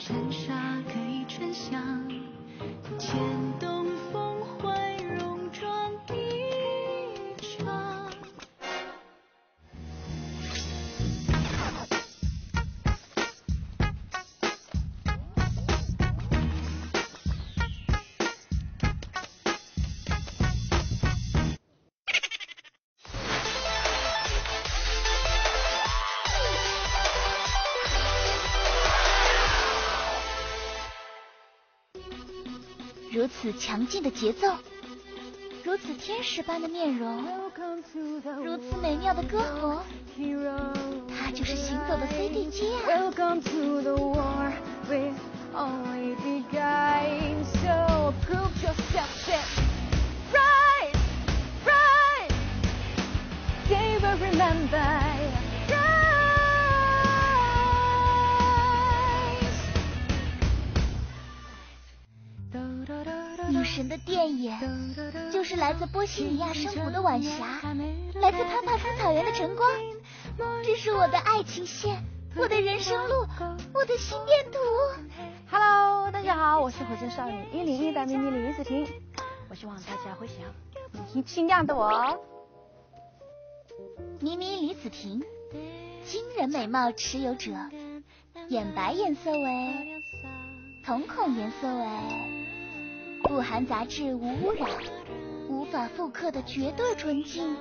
尘沙可以沉香，牵动风会戎装一场。 如此强劲的节奏，如此天使般的面容，如此美妙的歌喉，它就是行走的 CDG 啊。 Welcome to the war with only begun. So prove yourself and rise, rise. They will remember. Rise. 女神的电眼，就是来自波西米亚圣湖的晚霞，来自潘帕斯草原的晨光。这是我的爱情线，我的人生路，我的心电图。 Hello， 大家好，我是火箭少女101的咪咪李子婷，我希望大家会喜欢新亮的我哦。 咪咪李子婷，惊人美貌持有者，眼白颜色为，瞳孔颜色为，不含杂质无污染，无法复刻的绝对纯净。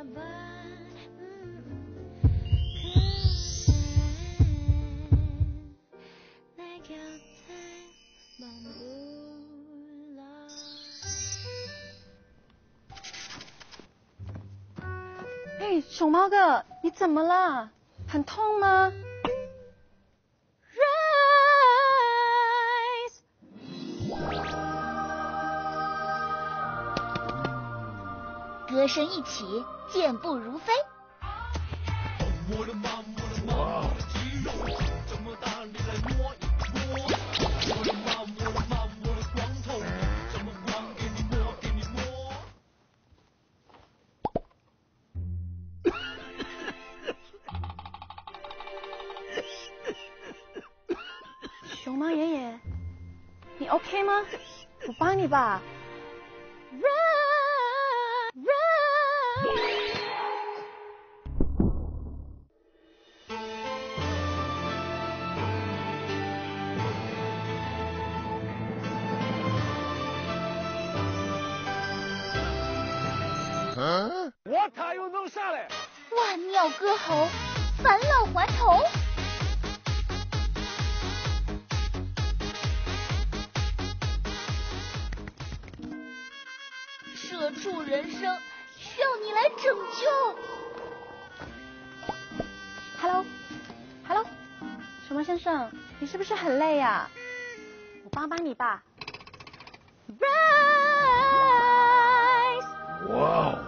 哎，熊猫哥，你怎么了？很痛吗？ 歌声一起，健步如飞。 熊猫爷爷，你 OK 吗？我帮你吧。 我他又弄啥嘞？ 万妙歌喉，返老还童。社畜人生需要你来拯救。 Hello， 熊猫先生，你是不是很累呀？我帮你吧。 哇哦！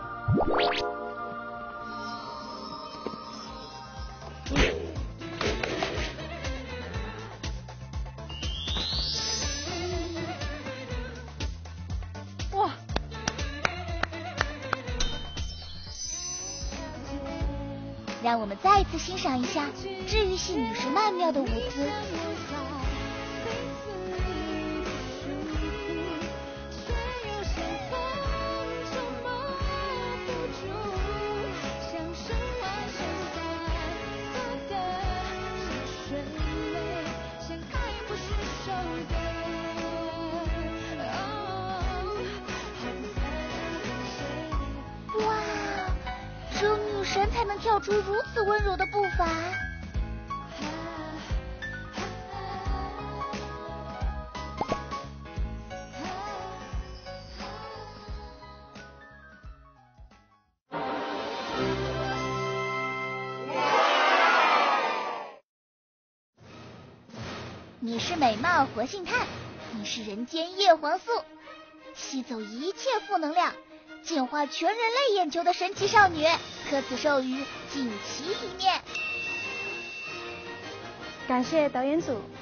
哇！ 让我们再一次欣赏一下治愈系女神曼妙的舞姿。只有女神才能跳出如此温柔的步伐。你是美貌活性炭，你是人间叶黄素，吸走一切负能量，净化全人类眼球的神奇少女，科此授予，尽其一面。 感谢导演组